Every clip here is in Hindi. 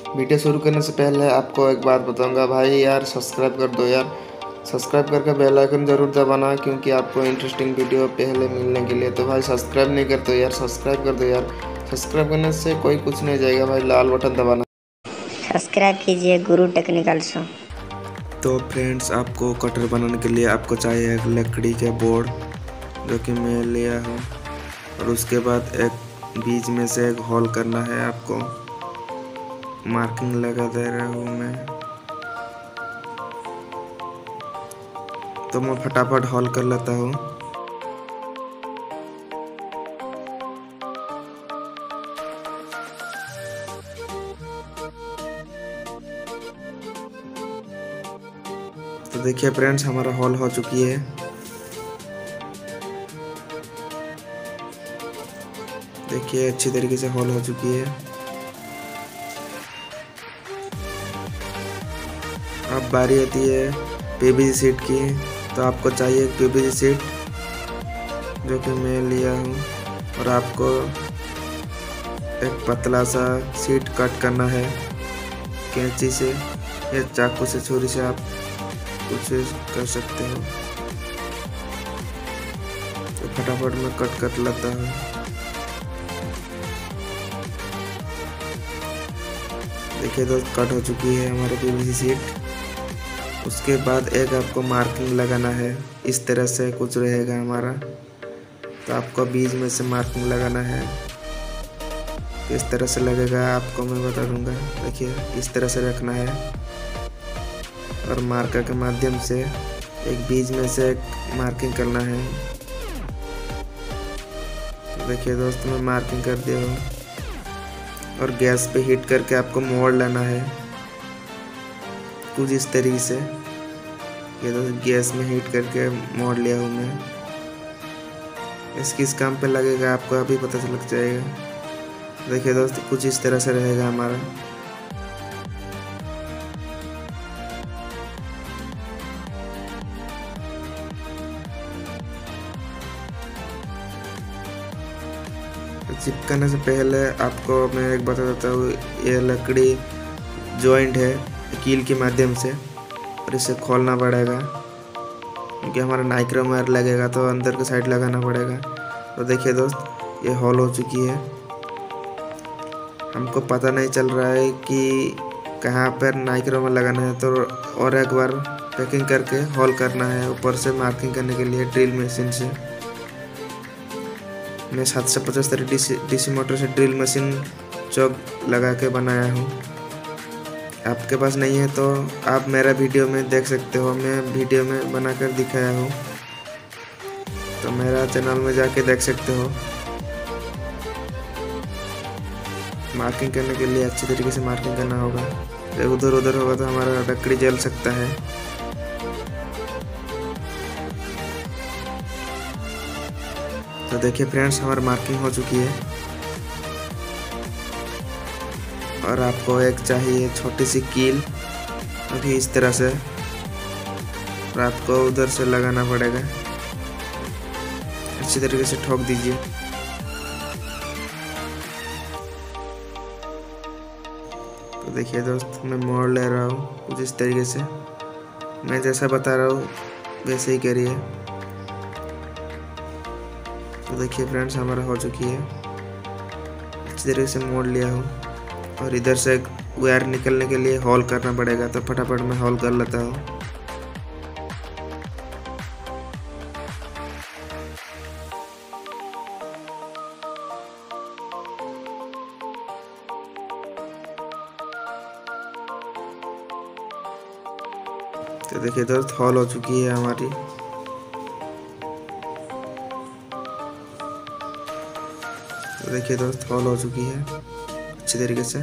वीडियो शुरू करने से पहले आपको एक बात बताऊंगा भाई, यार सब्सक्राइब कर दो यार। सब्सक्राइब करके बेल आइकन ज़रूर दबाना, क्योंकि आपको इंटरेस्टिंग वीडियो पहले मिलने के लिए। तो भाई सब्सक्राइब नहीं करते यार, सब्सक्राइब कर दो यार। सब्सक्राइब करने से कोई कुछ नहीं जाएगा भाई, लाल बटन दबाना। सब्सक्राइब कीजिए गुरु टेक्निकल शो। तो फ्रेंड्स, आपको कटर बनाने के लिए आपको चाहिए एक लकड़ी का बोर्ड, जो कि मैं लिया हूँ। और उसके बाद एक बीच में से एक होल करना है आपको। मार्किंग लगा दे रहा हूँ मैं, तो मैं फटाफट होल कर लेता हूँ। तो देखिए फ्रेंड्स, हमारा होल हो चुकी है। देखिए अच्छी तरीके से होल हो चुकी है। अब बारी आती है पीवीसी शीट की। तो आपको चाहिए एक पीवीसी शीट, जो कि मैं लिया हूँ। और आपको एक पतला सा शीट कट करना है कैंची से या चाकू से, छुरी से, आप कुछ कर सकते हो। तो फटाफट मैं कट कर लेता हूँ। देखिए दोस्त, कट हो चुकी है हमारी पीवीसी शीट। उसके बाद एक आपको मार्किंग लगाना है, इस तरह से कुछ रहेगा हमारा। तो आपको बीच में से मार्किंग लगाना है। किस तरह से लगेगा आपको मैं बता दूंगा। देखिए इस तरह से रखना है, और मार्कर के माध्यम से एक बीच में से एक मार्किंग करना है। तो देखिए दोस्त, मैं मार्किंग कर दिया हूँ। और गैस पे हीट करके आपको मोड़ लेना है कुछ इस तरीके से। ये तो गैस में हीट करके मोड़ लिया हूँ मैं। इस किस काम पे लगेगा आपको अभी पता चल जाएगा। देखिए दोस्त, कुछ इस तरह से रहेगा हमारा। चिपकाने से पहले आपको मैं एक बता देता हूँ, ये लकड़ी जॉइंट है कील के माध्यम से, और इसे खोलना पड़ेगा, क्योंकि हमारा नाइक्रोमार लगेगा तो अंदर के साइड लगाना पड़ेगा। तो देखिए दोस्त, ये होल हो चुकी है। हमको पता नहीं चल रहा है कि कहाँ पर नाइक्रोमार लगाना है, तो और एक बार पैकिंग करके होल करना है ऊपर से मार्किंग करने के लिए ड्रिल मशीन से। मैं 775 डीसी मोटर से ड्रिल मशीन चौक लगा के बनाया हूँ। आपके पास नहीं है तो आप मेरा वीडियो में देख सकते हो, मैं वीडियो में बनाकर दिखाया हूँ। तो मेरा चैनल में जाके देख सकते हो। मार्किंग करने के लिए अच्छी तरीके से मार्किंग करना होगा। उधर उधर होगा तो हमारा लकड़ी जल सकता है। तो देखिए फ्रेंड्स, हमारी मार्किंग हो चुकी है। और आपको एक चाहिए छोटी सी कील, अभी इस तरह से, और आपको उधर से लगाना पड़ेगा। अच्छी तरीके से ठोक दीजिए। तो देखिए दोस्त, मैं मोड़ ले रहा हूँ कुछ इस तरीके से। मैं जैसा बता रहा हूँ वैसे ही करिए। तो देखिए फ्रेंड्स, हमारा हो चुकी है। अच्छी तरीके से मोड़ लिया हूँ। और इधर से वायर निकलने के लिए होल करना पड़ेगा, तो फटाफट मैं होल कर लेता हूँ। तो देखिए दोस्त, होल हो चुकी है हमारी। तो देखिए दोस्त, होल हो चुकी है अच्छी तरीके से।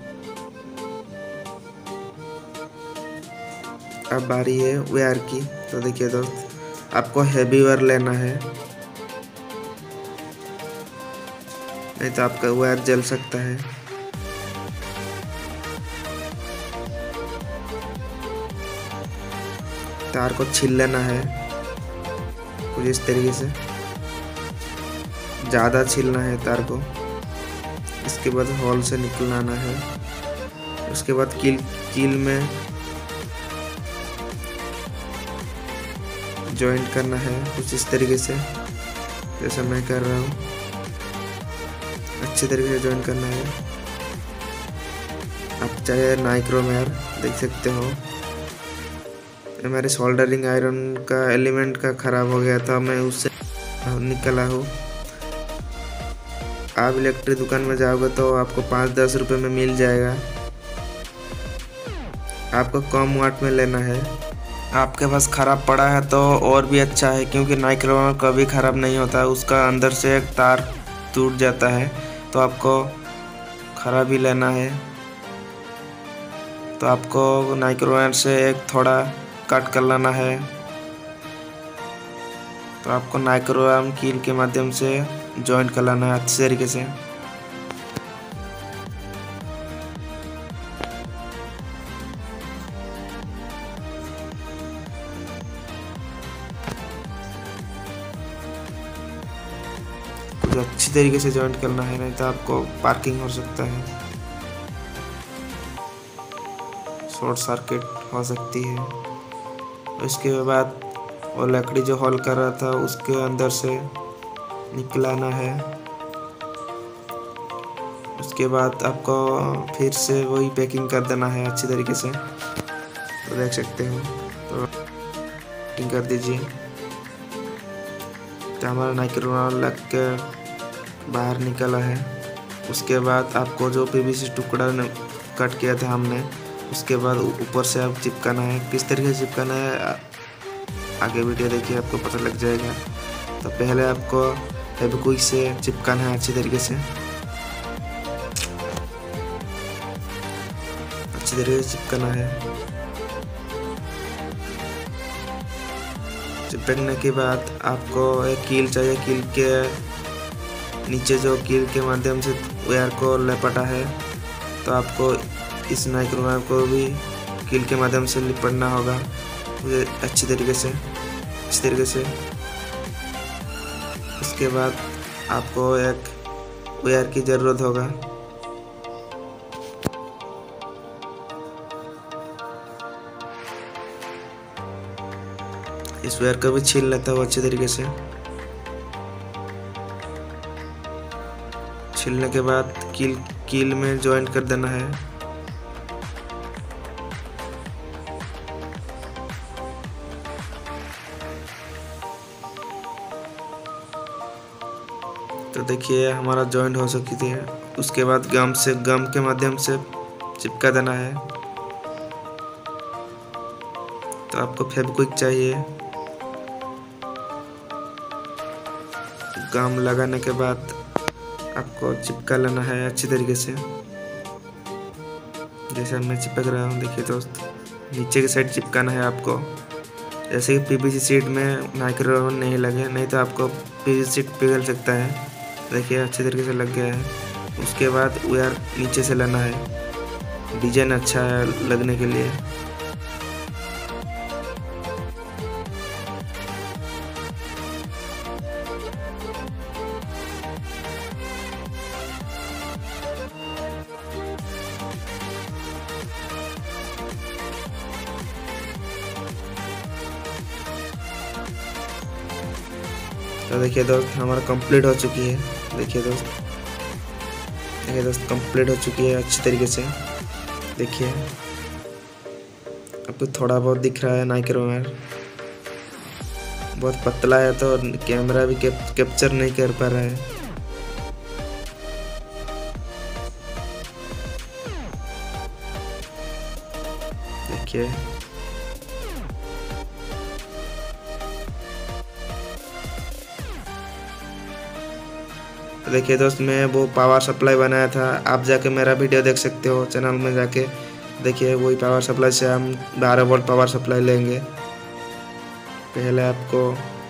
अब बारी है वायर की। तो देखिए दोस्त, आपको हैवी वायर लेना है, नहीं तो आपका वायर जल सकता है। तार को छील लेना है कुछ इस तरीके से, ज़्यादा छीलना है तार को। इसके बाद होल से निकलाना है। उसके बाद कील में जॉइंट करना है कुछ इस तरीके से, जैसा मैं कर रहा हूँ। अच्छे तरीके से जॉइंट करना है। आप चाहे नाइक्रोमेर देख सकते हो। हमारे सोल्डरिंग आयरन का एलिमेंट का ख़राब हो गया था, मैं उससे निकला हूँ। आप इलेक्ट्रिक दुकान में जाओगे तो आपको 5-10 रुपये में मिल जाएगा। आपको कम वाट में लेना है। आपके पास ख़राब पड़ा है तो और भी अच्छा है, क्योंकि नाइक्रोमेर कभी ख़राब नहीं होता। उसका अंदर से एक तार टूट जाता है, तो आपको ख़राब ही लेना है। तो आपको नाइक्रोमेर से एक थोड़ा कट कर लेना है। तो आपको नाइक्रोमेर कील के माध्यम से जॉइंट कर लेना है अच्छे तरीके से। कुछ अच्छी तरीके से जॉइंट करना है, नहीं तो आपको पार्किंग हो सकता है, शॉर्ट सर्किट हो सकती है। उसके बाद वो लकड़ी जो होल कर रहा था उसके अंदर से निकलाना है। उसके बाद आपको फिर से वही पैकिंग कर देना है अच्छी तरीके से। तो देख सकते हो, तो पैकिंग कर दीजिए। तो हमारा नाइक्रोमेर लग के बाहर निकला है। उसके बाद आपको जो पीवीसी टुकड़ा कट किया था हमने, उसके बाद ऊपर से आप चिपकाना है। किस तरीके से चिपकाना है आगे वीडियो देखिए, आपको पता लग जाएगा। तो पहले आपको फेविक्विक से चिपकाना है अच्छी तरीके से। अच्छी तरीके से चिपकाना है। चिपकने के बाद आपको एक कील चाहिए। कील के नीचे जो कील के माध्यम से वायर को लपेटा है, तो आपको इस नाइक्रोमेर को भी कील के माध्यम से लिपटना होगा अच्छी तरीके से। उसके बाद आपको एक वायर की ज़रूरत होगा। इस वायर को भी छील लेता हूँ अच्छे तरीके से। छीलने के बाद कील में जॉइंट कर देना है। तो देखिए हमारा जॉइंट हो सकती थी। उसके बाद गम के माध्यम से चिपका देना है। तो आपको फेविक्विक चाहिए। गम लगाने के बाद आपको चिपका लेना है अच्छी तरीके से, जैसे मैं चिपक रहा हूँ। देखिए दोस्त, नीचे की साइड चिपकाना है आपको। जैसे कि पीवीसी शीट में नाइक्रोमेर नहीं लगे, नहीं तो आपको पीवीसी शीट पिघल सकता है। देखिए अच्छे तरीके से लग गया है। उसके बाद वायर नीचे से लेना है, डिजाइन अच्छा है लगने के लिए। तो देखिए दोस्त, हमारा कंप्लीट हो चुकी है। देखिए दोस्त कंप्लीट हो चुकी है अच्छी तरीके से। देखिए आपको थोड़ा बहुत दिख रहा है नाइक्रोमेर, बहुत पतला है तो कैमरा भी कैप्चर नहीं कर पा रहा है। देखिए देखिए दोस्त, मैं वो पावर सप्लाई बनाया था। आप जाके मेरा वीडियो देख सकते हो चैनल में जाके। देखिए वही पावर सप्लाई से हम 12 वोल्ट पावर सप्लाई लेंगे। पहले आपको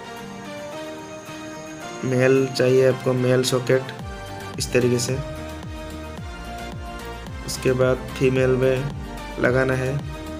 मेल चाहिए, आपको मेल सॉकेट इस तरीके से। उसके बाद फीमेल में लगाना है।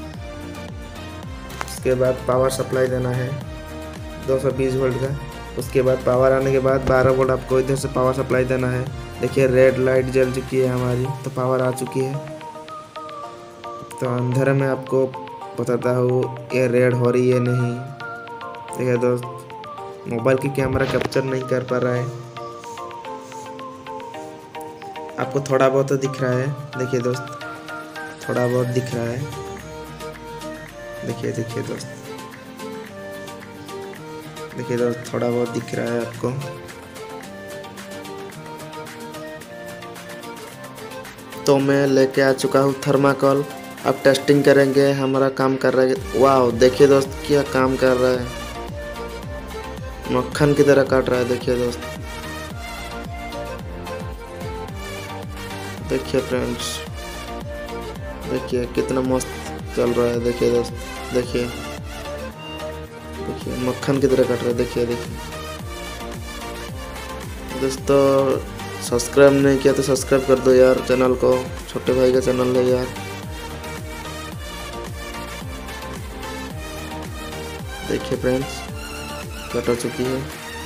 उसके बाद पावर सप्लाई देना है 220 वोल्ट का। उसके बाद पावर आने के बाद 12 वोल्ट आपको इधर से पावर सप्लाई देना है। देखिए रेड लाइट जल चुकी है हमारी, तो पावर आ चुकी है। तो अंधेरे में आपको बताता हूँ ये रेड हो रही है नहीं। देखिए दोस्त, मोबाइल की कैमरा कैप्चर नहीं कर पा रहा है। आपको थोड़ा बहुत तो दिख रहा है। देखिए दोस्त, थोड़ा बहुत दिख रहा है। देखिए देखिए दोस्त, देखिए दोस्त, थोड़ा बहुत दिख रहा है आपको। तो मैं लेके आ चुका हूँ थर्माकोल। अब टेस्टिंग करेंगे, हमारा काम कर रहा है। वाह, देखिए दोस्त क्या काम कर रहा है, मक्खन की तरह काट रहा है। देखिए दोस्त, देखिए फ्रेंड्स, देखिए कितना मस्त चल रहा है। देखिए दोस्त, देखिए देखिए मक्खन की तरह काट रहा है। देखिए देखिए दोस्तों, सब्सक्राइब नहीं किया तो सब्सक्राइब कर दो यार चैनल को, छोटे भाई का चैनल है यार। देखिए फ्रेंड्स, कट हो चुकी है।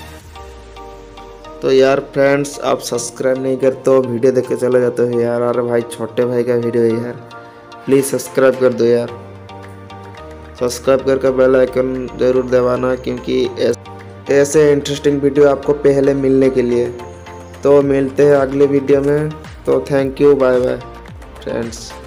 तो यार फ्रेंड्स, आप सब्सक्राइब नहीं करते तो वीडियो देख के चले जाते हो यार। अरे भाई, छोटे भाई का वीडियो है यार, प्लीज़ सब्सक्राइब कर दो यार। सब्सक्राइब करके बेल आइकन ज़रूर दबाना, क्योंकि ऐसे इंटरेस्टिंग वीडियो आपको पहले मिलने के लिए। तो मिलते हैं अगले वीडियो में। तो thank you, bye bye friends.